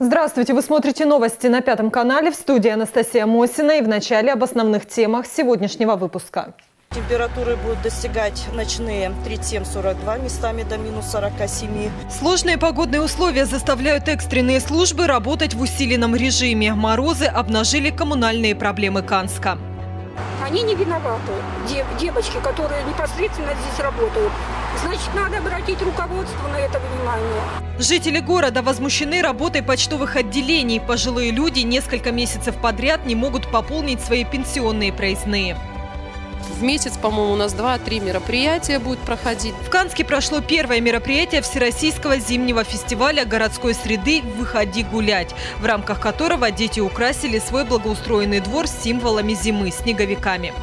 Здравствуйте! Вы смотрите новости на Пятом канале. В студии Анастасия Мосина. И в начале об основных темах сегодняшнего выпуска. Температуры будут достигать ночные 37-42, местами до минус 47. Сложные погодные условия заставляют экстренные службы работать в усиленном режиме. Морозы обнажили коммунальные проблемы Канска. Они не виноваты, девочки, которые непосредственно здесь работают. Значит, надо обратить руководство на это внимание. Жители города возмущены работой почтовых отделений. Пожилые люди несколько месяцев подряд не могут пополнить свои пенсионные проездные. В месяц, по-моему, у нас 2-3 мероприятия будет проходить. В Канске прошло первое мероприятие Всероссийского зимнего фестиваля городской среды «Выходи гулять», в рамках которого дети украсили свой благоустроенный двор символами зимы – снеговиками.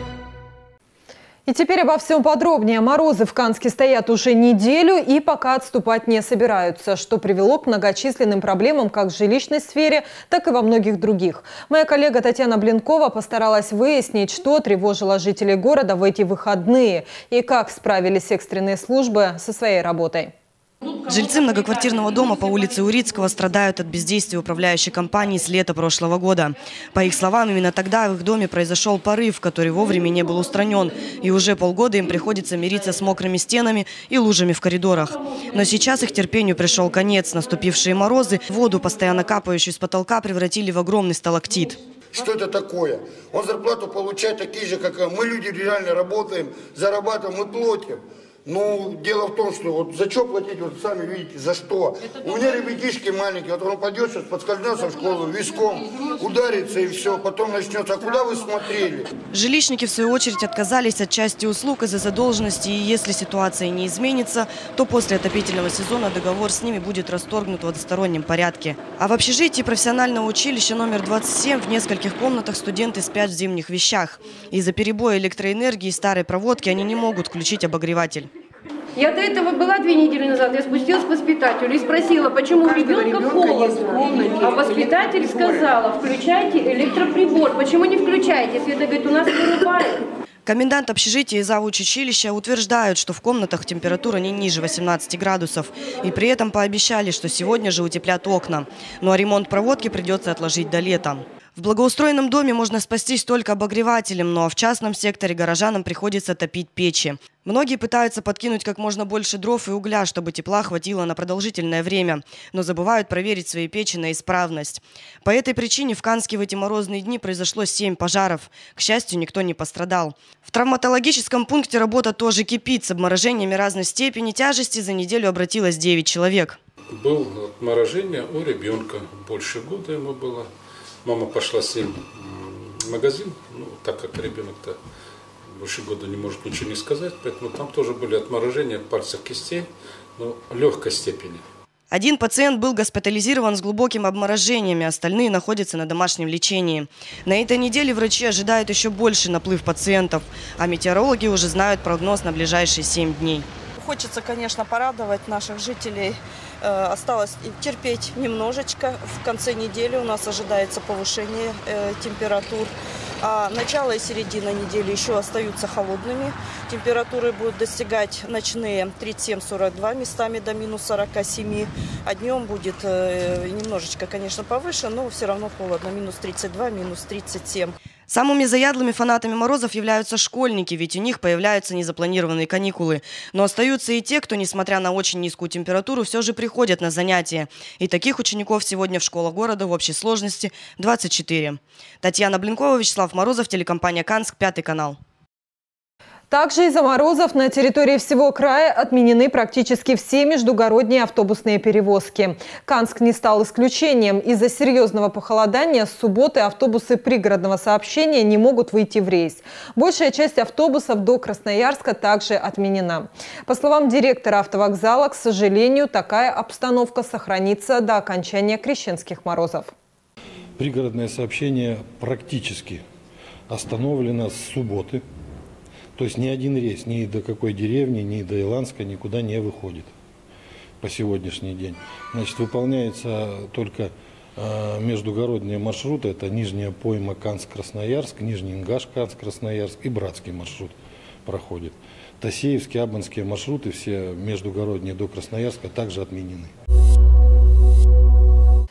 И теперь обо всем подробнее. Морозы в Канске стоят уже неделю и пока отступать не собираются, что привело к многочисленным проблемам как в жилищной сфере, так и во многих других. Моя коллега Татьяна Блинкова постаралась выяснить, что тревожило жителей города в эти выходные и как справились экстренные службы со своей работой. Жильцы многоквартирного дома по улице Урицкого страдают от бездействия управляющей компании с лета прошлого года. По их словам, именно тогда в их доме произошел порыв, который вовремя не был устранен. И уже полгода им приходится мириться с мокрыми стенами и лужами в коридорах. Но сейчас их терпению пришел конец. Наступившие морозы воду, постоянно капающую с потолка, превратили в огромный сталактит. Что это такое? Он зарплату получает такие же, как мы, люди реально работаем, зарабатываем и платим. Ну, дело в том, что вот за что платить, вот сами видите, за что. У меня ребятишки маленькие, вот он пойдет сейчас, подскользнется в школу, виском, ударится и все, потом начнется. А куда вы смотрели? Жилищники, в свою очередь, отказались от части услуг из-за задолженности. И если ситуация не изменится, то после отопительного сезона договор с ними будет расторгнут в одностороннем порядке. А в общежитии профессионального училища номер 27 в нескольких комнатах студенты спят в зимних вещах. Из-за перебоя электроэнергии и старой проводки они не могут включить обогреватель. Я до этого была 2 недели назад, я спустилась к воспитателю и спросила, почему у ребенка холодно. А воспитатель сказала, включайте электроприбор. Почему не включаете? Света говорит, у нас вырубает. Комендант общежития и завуч училища утверждают, что в комнатах температура не ниже 18 градусов. И при этом пообещали, что сегодня же утеплят окна. Ну а ремонт проводки придется отложить до лета. В благоустроенном доме можно спастись только обогревателем, но в частном секторе горожанам приходится топить печи. Многие пытаются подкинуть как можно больше дров и угля, чтобы тепла хватило на продолжительное время, но забывают проверить свои печи на исправность. По этой причине в Канске в эти морозные дни произошло 7 пожаров. К счастью, никто не пострадал. В травматологическом пункте работа тоже кипит. С обморожениями разной степени тяжести за неделю обратилось 9 человек. Было отморожение у ребенка. Больше года ему было. Мама пошла с ним в магазин, так как ребенок-то больше года не может ничего не сказать, поэтому там тоже были отморожения пальцев кистей, но легкой степени. Один пациент был госпитализирован с глубокими обморожениями, остальные находятся на домашнем лечении. На этой неделе врачи ожидают еще больше наплыв пациентов, а метеорологи уже знают прогноз на ближайшие 7 дней. Хочется, конечно, порадовать наших жителей. Осталось терпеть немножечко. В конце недели у нас ожидается повышение температур. А начало и середина недели еще остаются холодными. Температуры будут достигать ночные 37-42, местами до минус 47. А днем будет немножечко, конечно, повыше, но все равно холодно. Минус 32, минус 37. Самыми заядлыми фанатами морозов являются школьники, ведь у них появляются незапланированные каникулы. Но остаются и те, кто, несмотря на очень низкую температуру, все же приходят на занятия. И таких учеников сегодня в школах города в общей сложности 24. Татьяна Блинкова, Вячеслав Морозов, телекомпания «Канск», Пятый канал. Также из-за морозов на территории всего края отменены практически все междугородние автобусные перевозки. Канск не стал исключением. Из-за серьезного похолодания с субботы автобусы пригородного сообщения не могут выйти в рейс. Большая часть автобусов до Красноярска также отменена. По словам директора автовокзала, к сожалению, такая обстановка сохранится до окончания крещенских морозов. Пригородное сообщение практически остановлено с субботы. То есть ни один рейс ни до какой деревни, ни до Иланска никуда не выходит по сегодняшний день. Значит, выполняется только междугородние маршруты. Это Нижняя Пойма, Канск-Красноярск, Нижний Ингаш, Канск-Красноярск и Братский маршрут проходит. Тассеевские, Абанские маршруты, все междугородние до Красноярска, также отменены.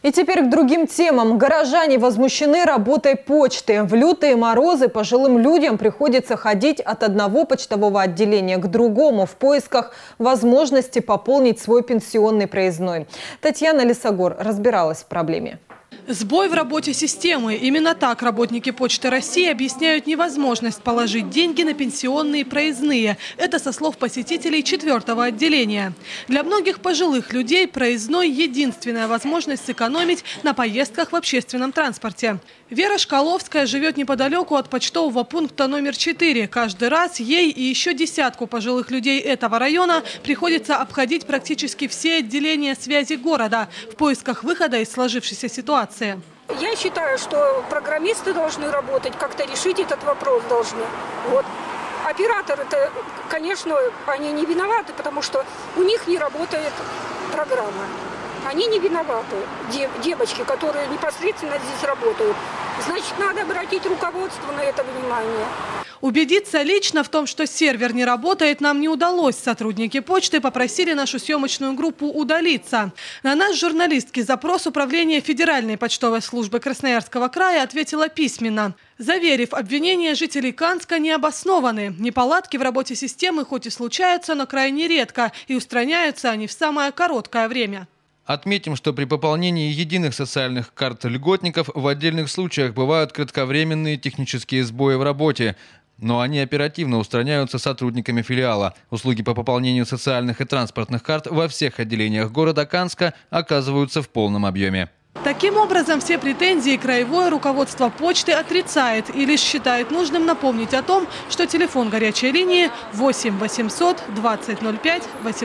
И теперь к другим темам. Горожане возмущены работой почты. В лютые морозы пожилым людям приходится ходить от одного почтового отделения к другому в поисках возможности пополнить свой пенсионный проездной. Татьяна Лисогор разбиралась в проблеме. Сбой в работе системы. Именно так работники Почты России объясняют невозможность положить деньги на пенсионные проездные. Это со слов посетителей 4-го отделения. Для многих пожилых людей проездной – единственная возможность сэкономить на поездках в общественном транспорте. Вера Шкаловская живет неподалеку от почтового пункта номер 4. Каждый раз ей и еще десятку пожилых людей этого района приходится обходить практически все отделения связи города в поисках выхода из сложившейся ситуации. Я считаю, что программисты должны работать, как-то решить этот вопрос должны. Вот. Операторы-то, конечно, они не виноваты, потому что у них не работает программа. Они не виноваты, девочки, которые непосредственно здесь работают. Значит, надо обратить руководство на это внимание. Убедиться лично в том, что сервер не работает, нам не удалось. Сотрудники почты попросили нашу съемочную группу удалиться. На наш журналистский запрос Управление Федеральной почтовой службы Красноярского края ответило письменно, заверив, обвинения жителей Канска не обоснованы. Неполадки в работе системы хоть и случаются, но крайне редко, и устраняются они в самое короткое время. Отметим, что при пополнении единых социальных карт льготников в отдельных случаях бывают кратковременные технические сбои в работе, но они оперативно устраняются сотрудниками филиала. Услуги по пополнению социальных и транспортных карт во всех отделениях города Канска оказываются в полном объеме. Таким образом, все претензии краевое руководство почты отрицает и лишь считает нужным напомнить о том, что телефон горячей линии 8 800 20 05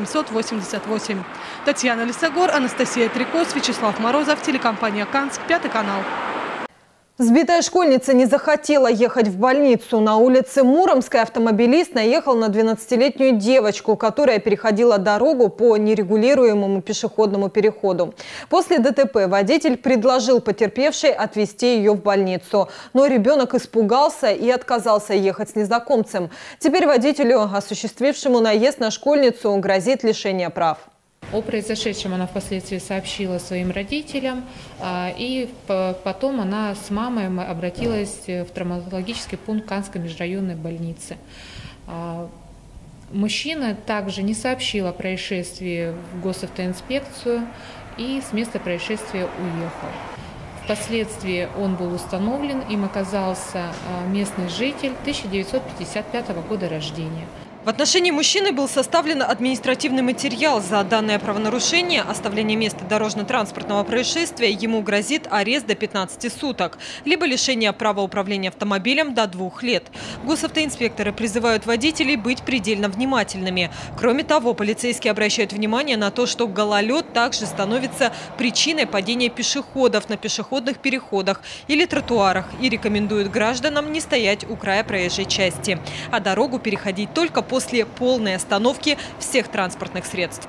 888. Татьяна Лисогор, Анастасия Трикос, Вячеслав Морозов, телекомпания «Канск», 5 канал. Сбитая школьница не захотела ехать в больницу. На улице Муромской автомобилист наехал на 12-летнюю девочку, которая переходила дорогу по нерегулируемому пешеходному переходу. После ДТП водитель предложил потерпевшей отвезти ее в больницу. Но ребенок испугался и отказался ехать с незнакомцем. Теперь водителю, осуществившему наезд на школьницу, грозит лишение прав. О произошедшем она впоследствии сообщила своим родителям, и потом она с мамой обратилась в травматологический пункт Канской межрайонной больницы. Мужчина также не сообщил о происшествии в госавтоинспекцию и с места происшествия уехал. Впоследствии он был установлен, им оказался местный житель 1955 года рождения. В отношении мужчины был составлен административный материал. За данное правонарушение, оставление места дорожно-транспортного происшествия, ему грозит арест до 15 суток, либо лишение права управления автомобилем до 2 лет. Госавтоинспекторы призывают водителей быть предельно внимательными. Кроме того, полицейские обращают внимание на то, что гололед также становится причиной падения пешеходов на пешеходных переходах или тротуарах и рекомендуют гражданам не стоять у края проезжей части, а дорогу переходить только после полной остановки всех транспортных средств.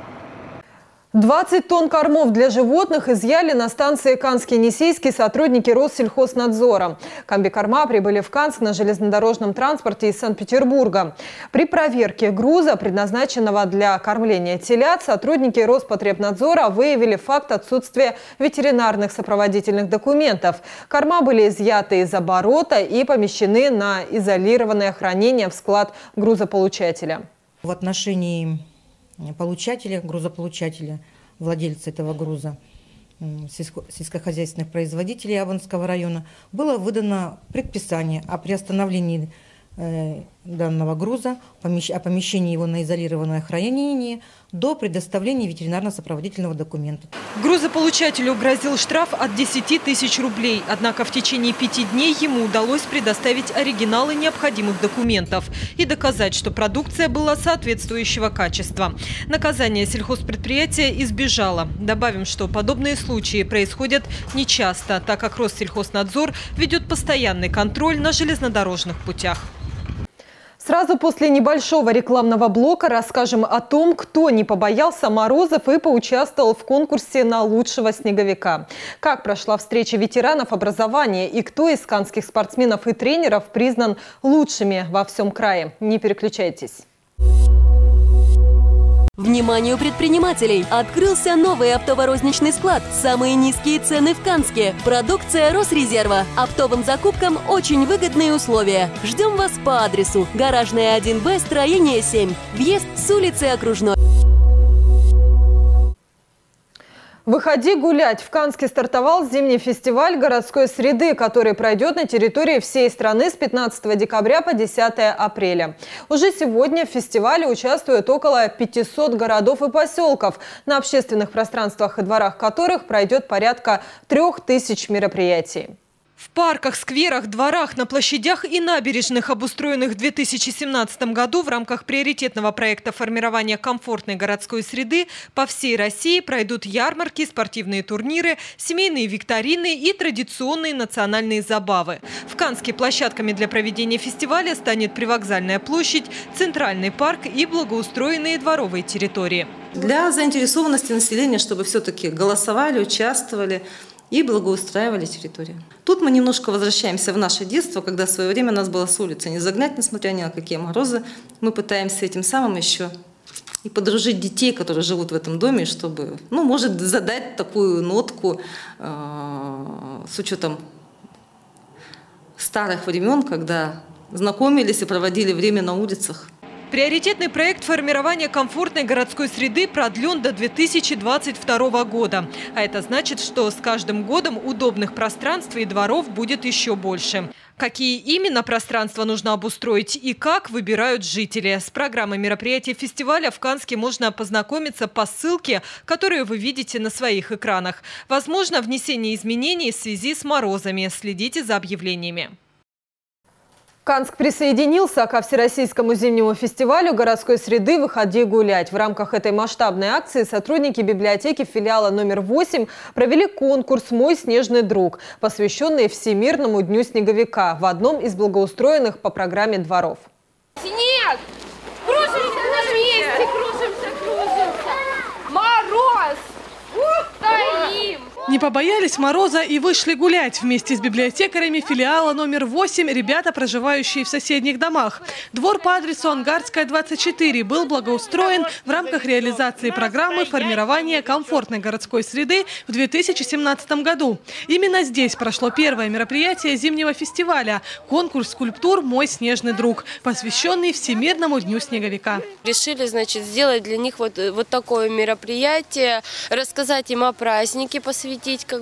20 тонн кормов для животных изъяли на станции Канск-Енисейский сотрудники Россельхознадзора. Комбикорма прибыли в Канск на железнодорожном транспорте из Санкт-Петербурга. При проверке груза, предназначенного для кормления телят, сотрудники Роспотребнадзора выявили факт отсутствия ветеринарных сопроводительных документов. Корма были изъяты из оборота и помещены на изолированное хранение в склад грузополучателя. В отношении получателя, грузополучателя, владельца этого груза, сельскохозяйственных производителей Абанского района, было выдано предписание о приостановлении данного груза, о помещении его на изолированное хранение до предоставления ветеринарно-сопроводительного документа. Грузополучателю грозил штраф от 10 тысяч рублей. Однако в течение 5 дней ему удалось предоставить оригиналы необходимых документов и доказать, что продукция была соответствующего качества. Наказание сельхозпредприятия избежало. Добавим, что подобные случаи происходят нечасто, так как Россельхознадзор ведет постоянный контроль на железнодорожных путях. Сразу после небольшого рекламного блока расскажем о том, кто не побоялся морозов и поучаствовал в конкурсе на лучшего снеговика. Как прошла встреча ветеранов образования и кто из канских спортсменов и тренеров признан лучшими во всем крае. Не переключайтесь. Вниманию предпринимателей! Открылся новый оптово-розничный склад. Самые низкие цены в Канске. Продукция Росрезерва. Оптовым закупкам очень выгодные условия. Ждем вас по адресу: Гаражная 1Б, строение 7. Въезд с улицы Окружной. «Выходи гулять». В Канске стартовал зимний фестиваль городской среды, который пройдет на территории всей страны с 15 декабря по 10 апреля. Уже сегодня в фестивале участвуют около 500 городов и поселков, на общественных пространствах и дворах которых пройдет порядка 3000 мероприятий. В парках, скверах, дворах, на площадях и набережных, обустроенных в 2017 году в рамках приоритетного проекта формирования комфортной городской среды, по всей России пройдут ярмарки, спортивные турниры, семейные викторины и традиционные национальные забавы. В Канске площадками для проведения фестиваля станет Привокзальная площадь, Центральный парк и благоустроенные дворовые территории. Для заинтересованности населения, чтобы все-таки голосовали, участвовали и благоустраивали территорию. Тут мы немножко возвращаемся в наше детство, когда в свое время нас было с улицы не загнать, несмотря ни на какие морозы. Мы пытаемся этим самым еще и подружить детей, которые живут в этом доме, чтобы, может, задать такую нотку с учетом старых времен, когда знакомились и проводили время на улицах. Приоритетный проект формирования комфортной городской среды продлен до 2022 года. А это значит, что с каждым годом удобных пространств и дворов будет еще больше. Какие именно пространства нужно обустроить и как, выбирают жители. С программой мероприятий фестиваля в Канске можно познакомиться по ссылке, которую вы видите на своих экранах. Возможно внесение изменений в связи с морозами. Следите за объявлениями. Канск присоединился ко Всероссийскому зимнему фестивалю городской среды «Выходи гулять». В рамках этой масштабной акции сотрудники библиотеки филиала номер 8 провели конкурс «Мой снежный друг», посвященный Всемирному дню снеговика в одном из благоустроенных по программе дворов. Снег! Кружимся на месте, кружимся! Мороз! Стоим! Не побоялись мороза и вышли гулять. Вместе с библиотекарями филиала номер 8 ребята, проживающие в соседних домах. Двор по адресу Ангарская, 24 был благоустроен в рамках реализации программы формирования комфортной городской среды в 2017 году. Именно здесь прошло первое мероприятие зимнего фестиваля – конкурс скульптур «Мой снежный друг», посвященный Всемирному дню снеговика. Решили, сделать для них вот такое мероприятие, рассказать им о празднике, посвятить,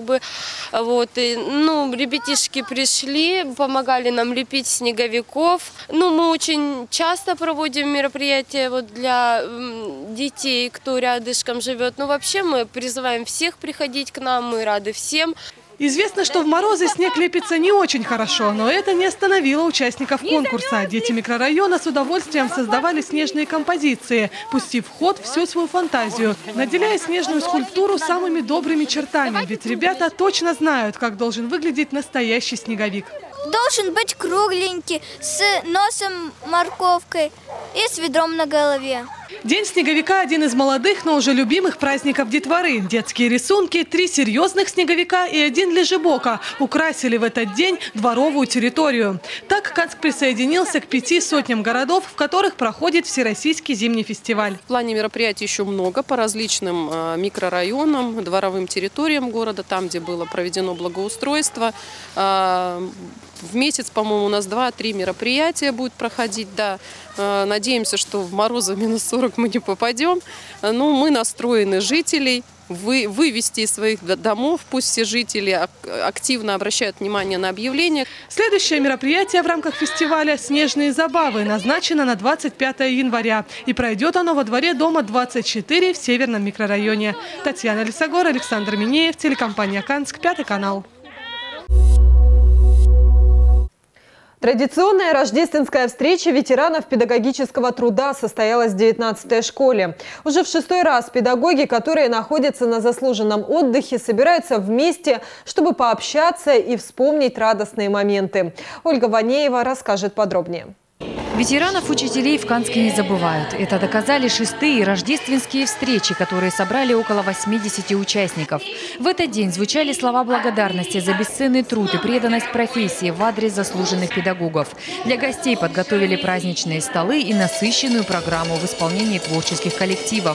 ребятишки пришли, помогали нам лепить снеговиков. Мы очень часто проводим мероприятия для детей, кто рядышком живет. Вообще мы призываем всех приходить к нам, мы рады всем. Известно, что в морозы снег лепится не очень хорошо, но это не остановило участников конкурса. Дети микрорайона с удовольствием создавали снежные композиции, пустив в ход всю свою фантазию, наделяя снежную скульптуру самыми добрыми чертами. Ведь ребята точно знают, как должен выглядеть настоящий снеговик. Должен быть кругленький, с носом морковкой и с ведром на голове. День снеговика – один из молодых, но уже любимых праздников детворы. Детские рисунки, 3 серьезных снеговика и 1 лежебока украсили в этот день дворовую территорию. Так Канск присоединился к 5 сотням городов, в которых проходит Всероссийский зимний фестиваль. В плане мероприятий еще много по различным микрорайонам, дворовым территориям города, там, где было проведено благоустройство. В месяц, по-моему, у нас 2-3 мероприятия будет проходить. Да. Надеемся, что в морозы минус 40 мы не попадем. Мы настроены жителей вывести из своих домов. Пусть все жители активно обращают внимание на объявления. Следующее мероприятие в рамках фестиваля «Снежные забавы» назначено на 25 января. И пройдет оно во дворе дома 24 в Северном микрорайоне. Татьяна Лисогор, Александр Минеев, телекомпания «Канск», 5 канал. Традиционная рождественская встреча ветеранов педагогического труда состоялась в 19-й школе. Уже в 6-й раз педагоги, которые находятся на заслуженном отдыхе, собираются вместе, чтобы пообщаться и вспомнить радостные моменты. Ольга Ванеева расскажет подробнее. Ветеранов учителей в Канске не забывают. Это доказали шестые рождественские встречи, которые собрали около 80 участников. В этот день звучали слова благодарности за бесценный труд и преданность профессии в адрес заслуженных педагогов. Для гостей подготовили праздничные столы и насыщенную программу в исполнении творческих коллективов.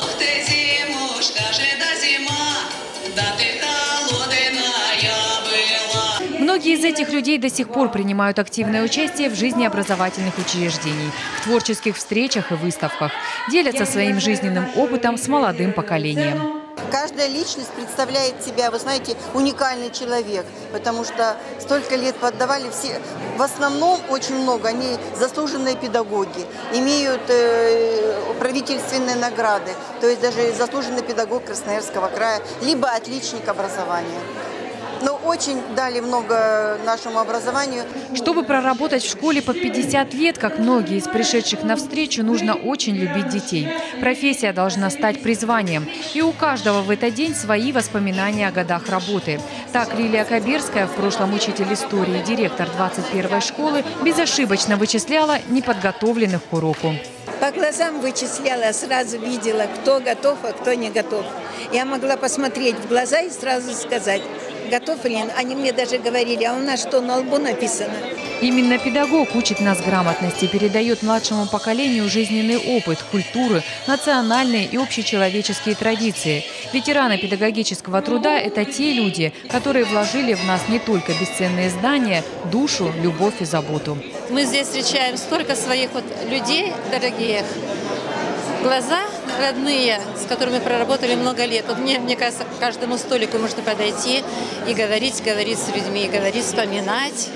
Многие из этих людей до сих пор принимают активное участие в жизни образовательных учреждений, в творческих встречах и выставках, делятся своим жизненным опытом с молодым поколением. Каждая личность представляет себя, вы знаете, уникальный человек, потому что столько лет поддавали все, в основном очень много, они заслуженные педагоги, имеют правительственные награды, то есть даже заслуженный педагог Красноярского края, либо отличник образования. Но очень дали много нашему образованию. Чтобы проработать в школе под 50 лет, как многие из пришедших навстречу, нужно очень любить детей. Профессия должна стать призванием. И у каждого в этот день свои воспоминания о годах работы. Так Лилия Кабирская, в прошлом учитель истории и директор 21-й школы, безошибочно вычисляла неподготовленных к уроку. По глазам вычисляла, сразу видела, кто готов, а кто не готов. Я могла посмотреть в глаза и сразу сказать, готов ли он. Они мне даже говорили, а у нас что, на лбу написано? Именно педагог учит нас грамотности, передает младшему поколению жизненный опыт, культуры, национальные и общечеловеческие традиции. Ветераны педагогического труда – это те люди, которые вложили в нас не только бесценные знания, душу, любовь и заботу. Мы здесь встречаем столько своих людей, дорогих, глаза родные, с которыми проработали много лет. Вот мне кажется, к каждому столику можно подойти и говорить с людьми, вспоминать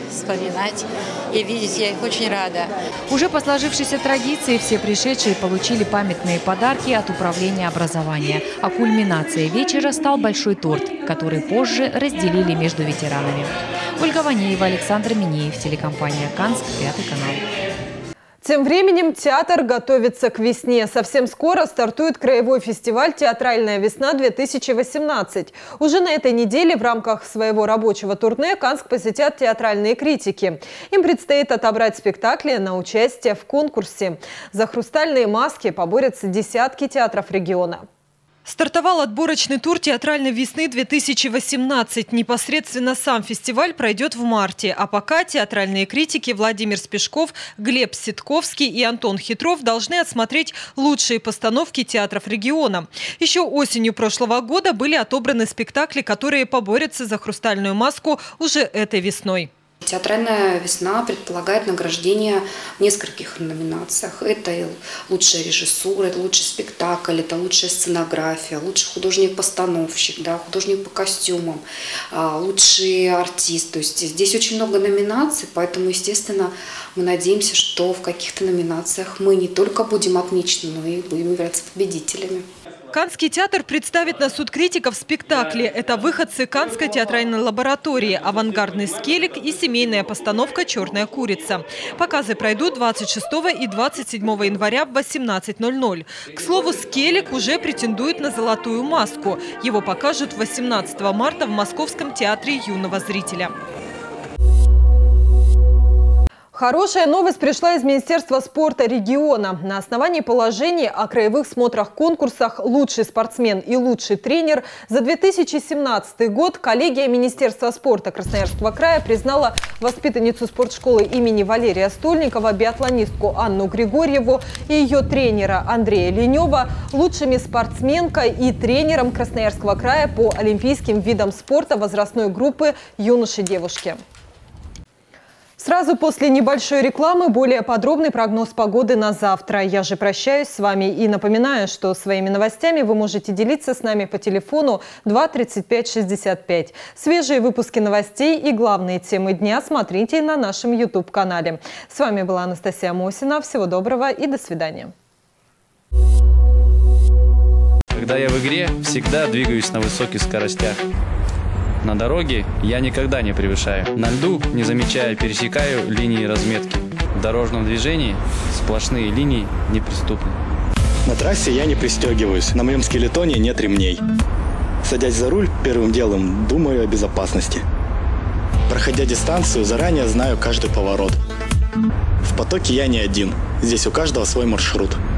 и видеть. Я их очень рада. Уже по сложившейся традиции все пришедшие получили памятные подарки от управления образования. А кульминацией вечера стал большой торт, который позже разделили между ветеранами. Ольга Ванеева, Александр Минеев, телекомпания «Канск», 5 канал. Тем временем театр готовится к весне. Совсем скоро стартует краевой фестиваль «Театральная весна-2018». Уже на этой неделе в рамках своего рабочего турне Канск посетят театральные критики. Им предстоит отобрать спектакли на участие в конкурсе. За «Хрустальные маски» поборются десятки театров региона. Стартовал отборочный тур «Театральной весны-2018». Непосредственно сам фестиваль пройдет в марте. А пока театральные критики Владимир Спешков, Глеб Ситковский и Антон Хитров должны отсмотреть лучшие постановки театров региона. Еще осенью прошлого года были отобраны спектакли, которые поборются за «Хрустальную маску» уже этой весной. Театральная весна предполагает награждение в нескольких номинациях. Это лучшая режиссура, это лучший спектакль, это лучшая сценография, лучший художник-постановщик, художник по костюмам, лучший артист. То есть здесь очень много номинаций, поэтому, естественно, мы надеемся, что в каких-то номинациях мы не только будем отмечены, но и будем являться победителями. Канский театр представит на суд критиков спектакли. Это выходцы Канской театральной лаборатории, авангардный «Скеллиг» и семейная постановка «Черная курица». Показы пройдут 26 и 27 января в 18:00. К слову, «Скеллиг» уже претендует на «Золотую маску». Его покажут 18 марта в Московском театре юного зрителя. Хорошая новость пришла из Министерства спорта региона. На основании положений о краевых смотрах-конкурсах «Лучший спортсмен» и «Лучший тренер» за 2017 год коллегия Министерства спорта Красноярского края признала воспитанницу спортшколы имени Валерия Стольникова, биатлонистку Анну Григорьеву и ее тренера Андрея Ленева лучшими спортсменкой и тренером Красноярского края по олимпийским видам спорта возрастной группы юноши-девушки. Сразу после небольшой рекламы более подробный прогноз погоды на завтра. Я же прощаюсь с вами и напоминаю, что своими новостями вы можете делиться с нами по телефону 2 35 65. Свежие выпуски новостей и главные темы дня смотрите на нашем YouTube-канале. С вами была Анастасия Мосина. Всего доброго и до свидания. Когда я в игре, всегда двигаюсь на высоких скоростях. На дороге я никогда не превышаю. На льду, не замечая, пересекаю линии разметки. В дорожном движении сплошные линии неприступны. На трассе я не пристегиваюсь. На моем скелетоне нет ремней. Садясь за руль, первым делом думаю о безопасности. Проходя дистанцию, заранее знаю каждый поворот. В потоке я не один. Здесь у каждого свой маршрут.